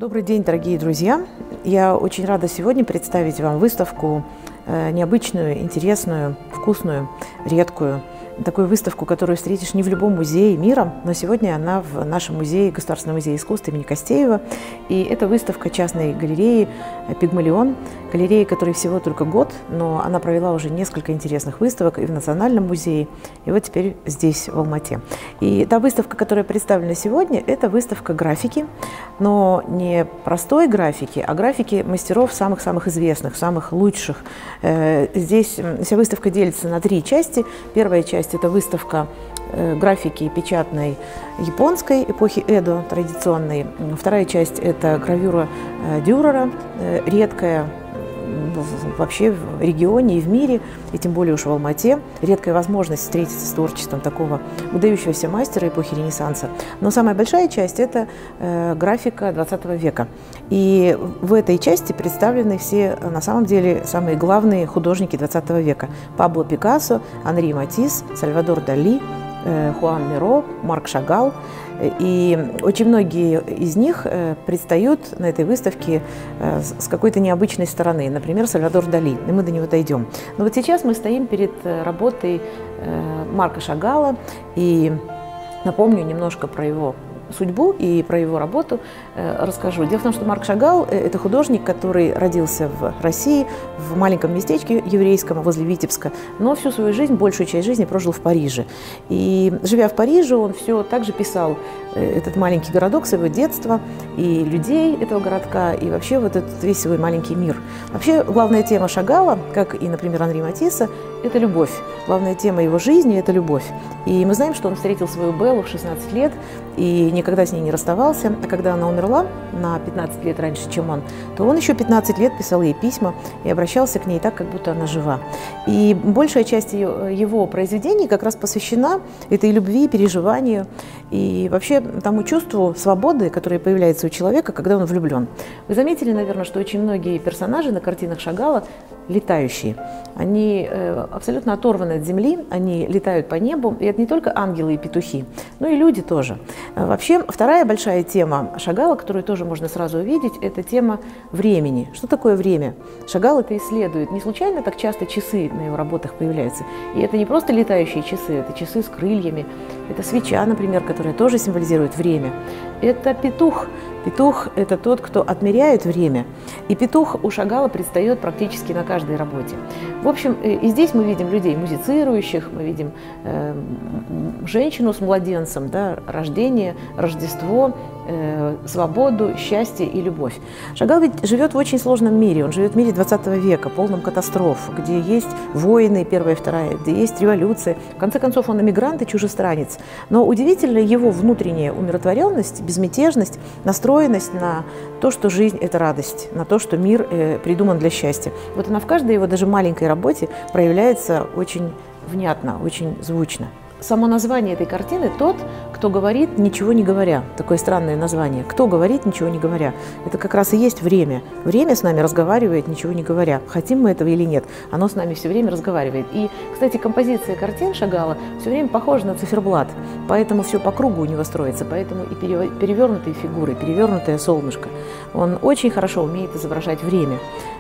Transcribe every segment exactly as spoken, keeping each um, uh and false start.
Добрый день, дорогие друзья! Я очень рада сегодня представить вам выставку э, необычную, интересную, вкусную, редкую. Такую выставку, которую встретишь не в любом музее мира, но сегодня она в нашем музее, Государственном музее искусств имени Костеева. И это выставка частной галереи «Пигмалион», галереи, которой всего только год, но она провела уже несколько интересных выставок и в Национальном музее, и вот теперь здесь, в Алмате. И та выставка, которая представлена сегодня, это выставка графики, но не простой графики, а графики мастеров самых-самых известных, самых лучших. Здесь вся выставка делится на три части. Первая часть – это выставка графики печатной японской эпохи Эдо, традиционной. Вторая часть – это гравюра Дюрера, редкая вообще в регионе и в мире, и тем более уж в Алмате. Редкая возможность встретиться с творчеством такого выдающегося мастера эпохи Ренессанса. Но самая большая часть – это э, графика двадцатого века. И в этой части представлены все, на самом деле, самые главные художники двадцатого века. Пабло Пикассо, Анри Матисс, Сальвадор Дали, э, Хуан Миро, Марк Шагал. И очень многие из них предстают на этой выставке с какой-то необычной стороны. Например, Сальвадор Дали, и мы до него дойдем. Но вот сейчас мы стоим перед работой Марка Шагала, и напомню немножко про его судьбу и про его работу э, расскажу. Дело в том, что Марк Шагал – это художник, который родился в России, в маленьком местечке еврейском возле Витебска, но всю свою жизнь, большую часть жизни прожил в Париже. И живя в Париже, он все так же писал э, этот маленький городок своего детства, и людей этого городка, и вообще вот этот весь свой маленький мир. Вообще главная тема Шагала, как и, например, Анри Матисса, это любовь. Главная тема его жизни – это любовь. И мы знаем, что он встретил свою Беллу в шестнадцать лет и никогда с ней не расставался. А когда она умерла на пятнадцать лет раньше, чем он, то он еще пятнадцать лет писал ей письма и обращался к ней так, как будто она жива. И большая часть ее, его произведений как раз посвящена этой любви, переживанию и вообще тому чувству свободы, которое появляется у человека, когда он влюблен. Вы заметили, наверное, что очень многие персонажи на картинах Шагала летающие. Они э, абсолютно оторваны от земли, они летают по небу, и это не только ангелы и петухи, но и люди тоже. Вообще, вторая большая тема Шагала, которую тоже можно сразу увидеть, это тема времени. Что такое время? Шагал это исследует. Не случайно так часто часы на его работах появляются. И это не просто летающие часы, это часы с крыльями, это свеча, например, которая тоже символизирует время. Это петух. Петух – это тот, кто отмеряет время. И петух у Шагала предстает практически на каждой работе. В общем, и здесь мы видим людей музицирующих, мы видим э, женщину с младенцем, да, рождение, Рождество, э, свободу, счастье и любовь. Шагал ведь живет в очень сложном мире. Он живет в мире двадцатого века, полном катастроф, где есть войны, первая и вторая, где есть революция. В конце концов, он эмигрант и чужестранец. Но удивительно его внутренняя умиротворенность, безмятежность, настроенность на то, что жизнь – это радость, на то, что мир э, придуман для счастья. Вот она в каждой его даже маленькой работе проявляется очень внятно, очень звучно. Само название этой картины – «Тот, кто говорит, ничего не говоря». Такое странное название. «Кто говорит, ничего не говоря». Это как раз и есть время. Время с нами разговаривает, ничего не говоря. Хотим мы этого или нет, оно с нами все время разговаривает. И, кстати, композиция картин Шагала все время похожа на циферблат. Поэтому все по кругу у него строится. Поэтому и перевернутые фигуры, перевернутое солнышко. Он очень хорошо умеет изображать время.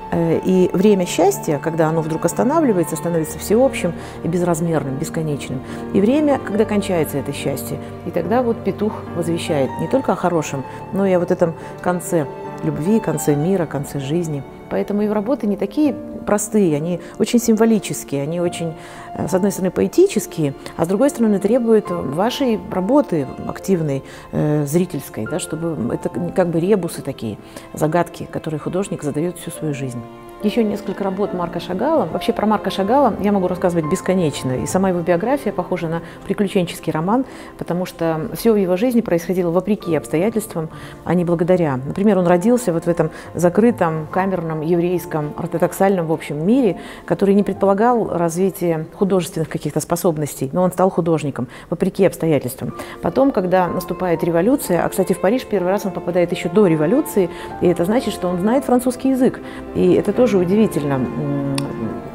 И время счастья, когда оно вдруг останавливается, становится всеобщим и безразмерным, бесконечным. И время, когда кончается это счастье. И тогда вот петух возвещает не только о хорошем, но и о вот этом конце любви, конце мира, конце жизни. Поэтому его работы не такие простые, они очень символические, они очень, с одной стороны, поэтические, а с другой стороны, требуют вашей работы активной, э, зрительской, да, чтобы это как бы ребусы такие, загадки, которые художник задает всю свою жизнь. Еще несколько работ Марка Шагала. Вообще про Марка Шагала я могу рассказывать бесконечно. И сама его биография похожа на приключенческий роман, потому что все в его жизни происходило вопреки обстоятельствам, а не благодаря. Например, он родился вот в этом закрытом, камерном, еврейском, ортодоксальном, в общем, мире, который не предполагал развития художественных каких-то способностей, но он стал художником, вопреки обстоятельствам. Потом, когда наступает революция, а, кстати, в Париж первый раз он попадает еще до революции, и это значит, что он знает французский язык. И это тоже удивительно.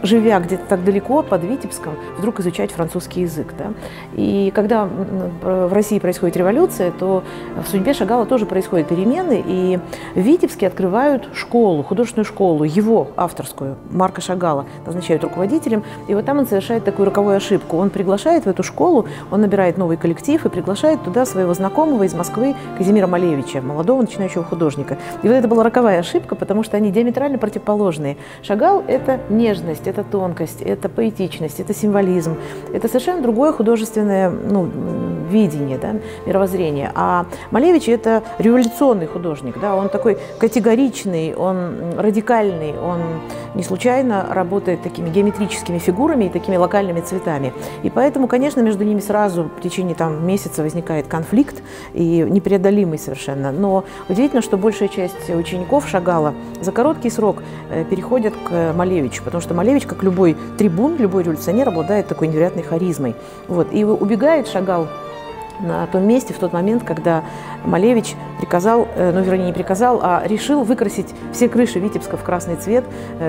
живя где-то так далеко, под Витебском, вдруг изучать французский язык. Да? И когда в России происходит революция, то в судьбе Шагала тоже происходят перемены, и в Витебске открывают школу, художественную школу, его авторскую, Марка Шагала, назначают руководителем, и вот там он совершает такую роковую ошибку. Он приглашает в эту школу, он набирает новый коллектив и приглашает туда своего знакомого из Москвы Казимира Малевича, молодого начинающего художника. И вот это была роковая ошибка, потому что они диаметрально противоположные. Шагал – это нежность, это тонкость, это поэтичность, это символизм, это совершенно другое художественное ну, видение, да, мировоззрение. А Малевич – это революционный художник, да, он такой категоричный, он радикальный, он не случайно работает такими геометрическими фигурами и такими локальными цветами. И поэтому, конечно, между ними сразу в течение там, месяца возникает конфликт, и непреодолимый совершенно. Но удивительно, что большая часть учеников Шагала за короткий срок переходят к Малевичу, потому что Малевич, как любой трибун, любой революционер, обладает такой невероятной харизмой. Вот. И убегает Шагал на том месте в тот момент, когда Малевич приказал, ну, вернее, не приказал, а решил выкрасить все крыши Витебска в красный цвет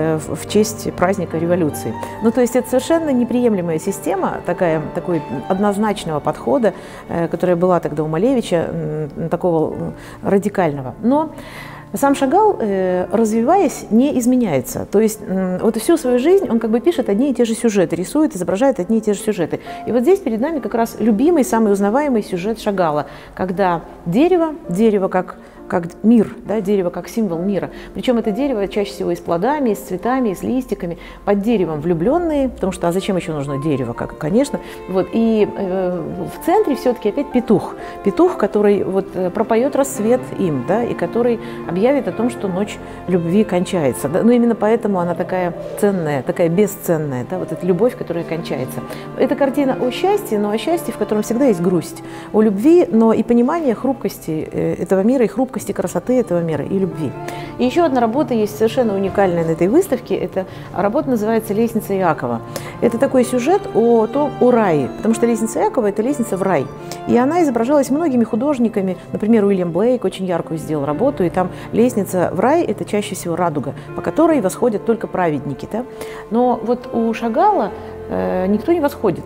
в честь праздника революции. Ну, то есть это совершенно неприемлемая система, такая, такой однозначного подхода, которая была тогда у Малевича, такого радикального. Но сам Шагал, развиваясь, не изменяется. То есть вот всю свою жизнь он как бы пишет одни и те же сюжеты, рисует, изображает одни и те же сюжеты. И вот здесь перед нами как раз любимый, самый узнаваемый сюжет Шагала, когда дерево, дерево как как мир, да, дерево как символ мира. Причем это дерево чаще всего и с плодами, и с цветами, и с листиками. Под деревом влюбленные, потому что а зачем еще нужно дерево, как, конечно. Вот. И э, в центре все-таки опять петух. Петух, который вот, пропоет рассвет им, да, и который объявит о том, что ночь любви кончается. Да. Но именно поэтому она такая ценная, такая бесценная, да, вот эта любовь, которая кончается. Это картина о счастье, но о счастье, в котором всегда есть грусть. О любви, но и понимание хрупкости этого мира, и хрупкости красоты этого мира и любви. И еще одна работа есть совершенно уникальная на этой выставке. Эта работа называется «Лестница Иакова». Это такой сюжет о, том, о рае, потому что лестница Иакова – это лестница в рай. И она изображалась многими художниками. Например, Уильям Блейк очень яркую сделал работу, и там лестница в рай – это чаще всего радуга, по которой восходят только праведники. Да? Но вот у Шагала э, никто не восходит.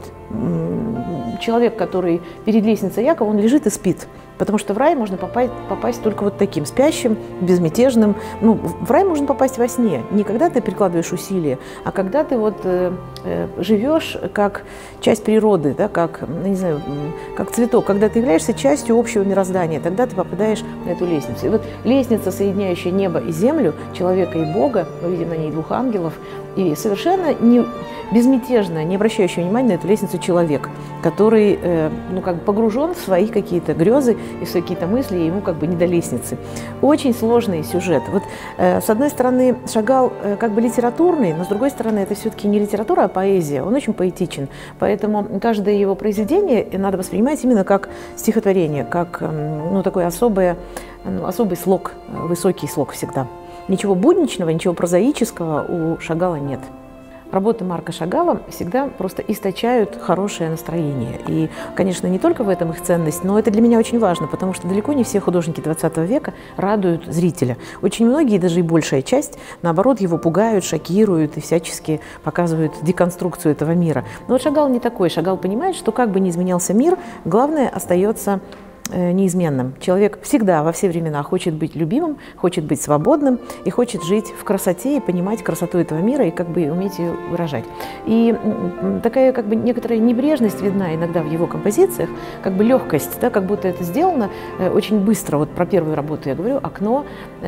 Человек, который перед лестницей Иакова, он лежит и спит. Потому что в рай можно попасть, попасть только вот таким, спящим, безмятежным. Ну, в рай можно попасть во сне. Не когда ты прикладываешь усилия, а когда ты вот, э, э, живешь как часть природы, да, как, не знаю, как цветок. Когда ты являешься частью общего мироздания, тогда ты попадаешь на эту лестницу. И вот лестница, соединяющая небо и землю, человека и Бога, мы видим на ней двух ангелов, и совершенно не, безмятежно, не обращающий внимания на эту лестницу человек, который э, ну, как бы погружен в свои какие-то грезы и в свои какие-то мысли, и ему как бы не до лестницы. Очень сложный сюжет. Вот, э, с одной стороны, Шагал э, как бы литературный, но с другой стороны, это все-таки не литература, а поэзия. Он очень поэтичен. Поэтому каждое его произведение надо воспринимать именно как стихотворение, как э, ну, такой особое, ну, особый слог, высокий слог всегда. Ничего будничного, ничего прозаического у Шагала нет. Работы Марка Шагала всегда просто источают хорошее настроение. И, конечно, не только в этом их ценность, но это для меня очень важно, потому что далеко не все художники двадцатого века радуют зрителя. Очень многие, даже и большая часть, наоборот, его пугают, шокируют и всячески показывают деконструкцию этого мира. Но вот Шагал не такой. Шагал понимает, что как бы ни изменялся мир, главное остается неизменным. Человек всегда, во все времена хочет быть любимым, хочет быть свободным и хочет жить в красоте и понимать красоту этого мира и как бы уметь ее выражать. И такая как бы некоторая небрежность видна иногда в его композициях, как бы легкость, да, как будто это сделано очень быстро. Вот про первую работу я говорю, окно,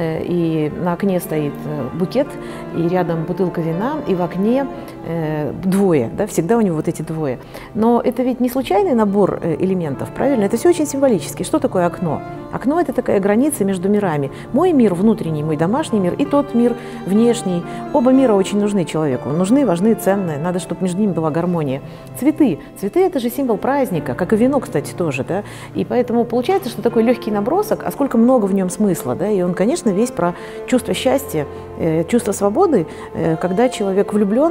и на окне стоит букет, и рядом бутылка вина, и в окне двое, да, всегда у него вот эти двое. Но это ведь не случайный набор элементов, правильно? Это все очень символически. Что такое окно? Окно – это такая граница между мирами. Мой мир внутренний, мой домашний мир, и тот мир внешний. Оба мира очень нужны человеку. Нужны, важны, ценные. Надо, чтобы между ними была гармония. Цветы. Цветы – это же символ праздника, как и вино, кстати, тоже. Да? И поэтому получается, что такой легкий набросок, а сколько много в нем смысла. Да? И он, конечно, весь про чувство счастья, чувство свободы, когда человек влюблен,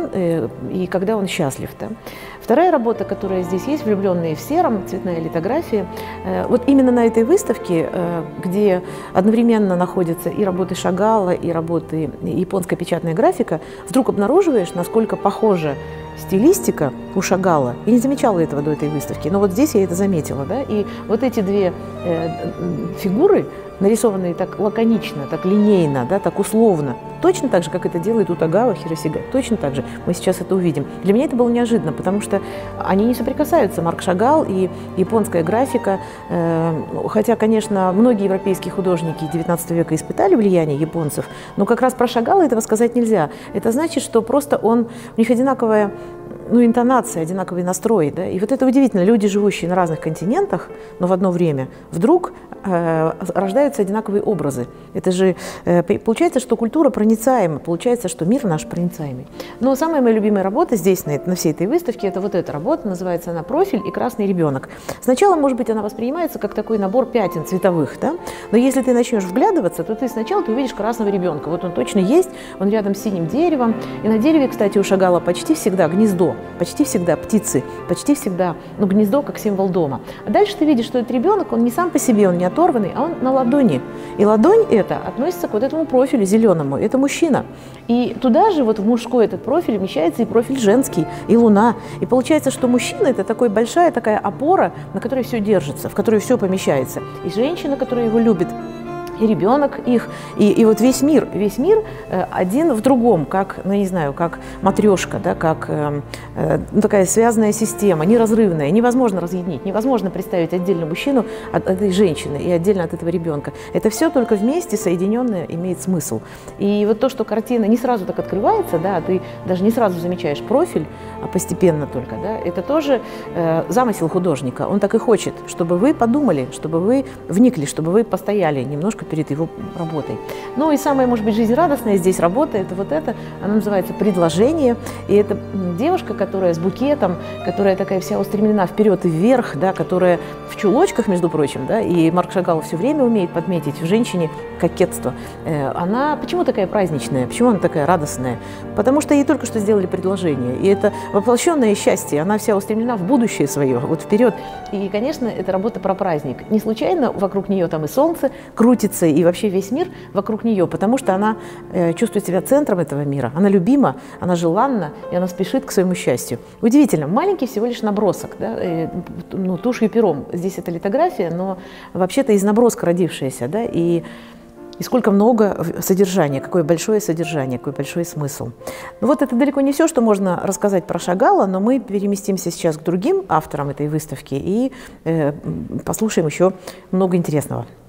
э, и когда он счастлив. Да? Вторая работа, которая здесь есть, «Влюбленные в сером», цветная литография. Э, вот именно на этой выставке, э, где одновременно находятся и работы Шагала, и работы японская печатная графика, вдруг обнаруживаешь, насколько похожа стилистика у Шагала. Я не замечала этого до этой выставки, но вот здесь я это заметила. Да? И вот эти две э, фигуры, нарисованные так лаконично, так линейно, да, так условно, точно так же, как это делает Утагава, Хиросига, точно так же. Мы сейчас это увидим. Для меня это было неожиданно, потому что они не соприкасаются, Марк Шагал и японская графика. Э, хотя, конечно, многие европейские художники девятнадцатого века испытали влияние японцев, но как раз про Шагала этого сказать нельзя. Это значит, что просто он, у них одинаковая, ну, интонация, одинаковый настрой. Да? И вот это удивительно. Люди, живущие на разных континентах, но в одно время, вдруг э, рождаются одинаковые образы. Это же э, получается, что культура проницаема, получается, что мир наш проницаемый. Но самая моя любимая работа здесь, на, на всей этой выставке, это вот эта работа, называется она «Профиль и красный ребенок». Сначала, может быть, она воспринимается как такой набор пятен цветовых, да? Но если ты начнешь вглядываться, то ты сначала ты увидишь красного ребенка. Вот он точно есть, он рядом с синим деревом. И на дереве, кстати, у Шагала почти всегда гнездо. Почти всегда птицы, почти всегда, ну, гнездо как символ дома. А дальше ты видишь, что этот ребенок, он не сам по себе, он не оторванный, а он на ладони. И ладонь эта относится к вот этому профилю зеленому, это мужчина. И туда же, вот в мужской этот профиль, вмещается и профиль женский, и луна. И получается, что мужчина – это такой большая такая опора, на которой все держится, в которой все помещается. И женщина, которая его любит, и ребенок их, и, и вот весь мир, весь мир э, один в другом, как, ну, не знаю, как матрешка, да, как э, э, ну, такая связанная система, неразрывная, невозможно разъединить, невозможно представить отдельно мужчину от этой женщины и отдельно от этого ребенка. Это все только вместе соединенное имеет смысл. И вот то, что картина не сразу так открывается, да, ты даже не сразу замечаешь профиль, а постепенно только, да, это тоже э, замысел художника. Он так и хочет, чтобы вы подумали, чтобы вы вникли, чтобы вы постояли немножко перед его работой. Ну и самая, может быть, жизнерадостная здесь работа, это вот это, она называется «Предложение». И это девушка, которая с букетом, которая такая вся устремлена вперед и вверх, да, которая в чулочках, между прочим, да, и Марк Шагал все время умеет подметить в женщине кокетство. Она почему такая праздничная, почему она такая радостная? Потому что ей только что сделали предложение. И это воплощенное счастье, она вся устремлена в будущее свое, вот вперед. И, конечно, это работа про праздник. Не случайно вокруг нее там и солнце крутится, и вообще весь мир вокруг нее, потому что она э, чувствует себя центром этого мира, она любима, она желанна, и она спешит к своему счастью. Удивительно, маленький всего лишь набросок, да, э, ну, тушью и пером. Здесь это литография, но вообще-то из наброска родившаяся, да, и, и сколько много содержания, какое большое содержание, какой большой смысл. Ну вот это далеко не все, что можно рассказать про Шагала, но мы переместимся сейчас к другим авторам этой выставки и э, послушаем еще много интересного.